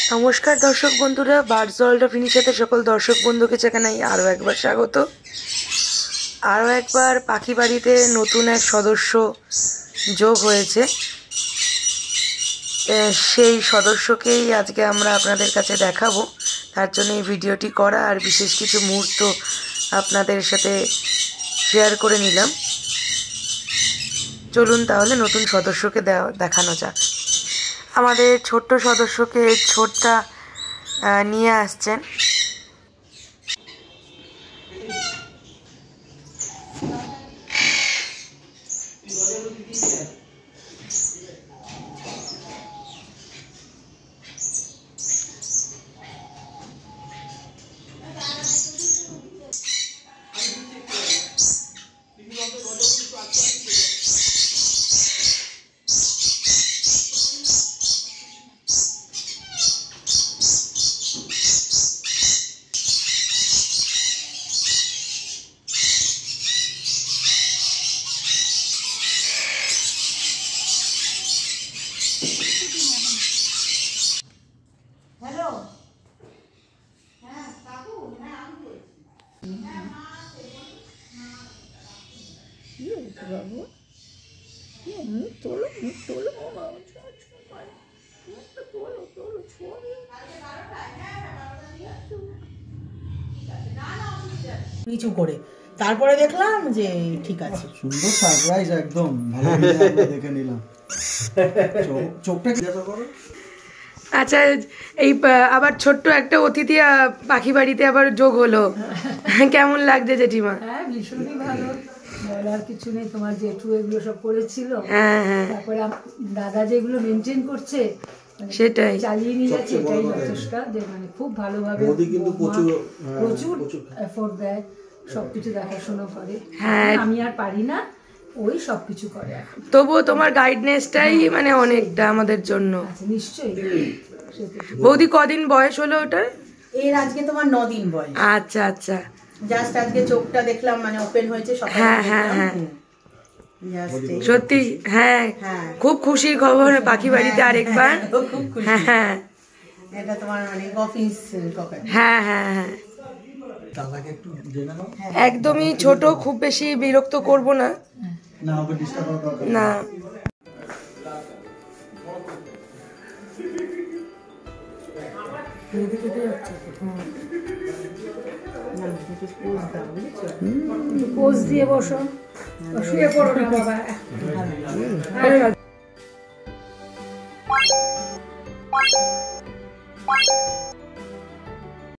নমস্কার দর্শক বন্ধুরা, বার্ডস ওয়ার্ল্ড অফ ইনিশাতে সকল দর্শক বন্ধুকে জানাই আরও একবার স্বাগত। আরও একবার পাখি বাড়িতে নতুন এক সদস্য যোগ হয়েছে, সেই সদস্যকেই আজকে আমরা আপনাদের কাছে দেখাবো। তার জন্য এই ভিডিওটি করা আর বিশেষ কিছু মুহূর্ত আপনাদের সাথে শেয়ার করে নিলাম। চলুন তাহলে নতুন সদস্যকে দেখানো যাক। আমাদের ছোট্ট সদস্যকে ছোটটা নিয়ে আসছেন। হ্যালো, হ্যাঁ কাকু, হ্যাঁ আমি বলছি। বাবু মুখ তোলো, মুখ তোলো, কিছু করে তারপরে দেখলাম যে ঠিক আছে। সুন্দর সারপ্রাইজ, একদম ভালো দেখে নিলাম। চোখটা জিজ্ঞাসা করো। আচ্ছা, এই আবার ছোট্ট একটা অতিথি পাখি বাড়িতে আবার যোগ হলো, কেমন লাগছে জেঠিমা? হ্যাঁ, ভীষণই ভালো, বলার কিছু নেই। তোমার জেঠু এগুলো সব করেছিল, তারপরে দাদা যেগুলো মেনটেন করছে, সেটাই চালিয়ে নিয়ে যাচ্ছে, এটাই যথেষ্ট। যে মানে খুব ভালোভাবে প্রচুর এফোর্ট দেয়, সবকিছু দেখাশোনা করে। আমি আর পারি না, ওই সবকিছু করে। তবুও তোমার গাইডনেসটাই মানে অনেকটা আমাদের জন্য। নিশ্চয়ই। বৌদি কদিন বয়স হলো ওটা? এর আজকে তোমার 9 দিন বয়স। আচ্ছা আচ্ছা, জাস্ট আজকে চোখটা দেখলাম, মানে ওপেন হয়েছে সকালে। হ্যাঁ হ্যাঁ হ্যাঁ, সত্যি হ্যাঁ, খুব খুশির খবর পাখি বাড়িতে আরেকবার। হ্যাঁ হ্যাঁ, এটা তোমার মানে অফিস ককার। হ্যাঁ হ্যাঁ হ্যাঁ, একদমই ছোট, খুব বেশি বিরক্ত করব না। না পোজ দিয়ে বসো, শুয়ে পড়ো না বাবা।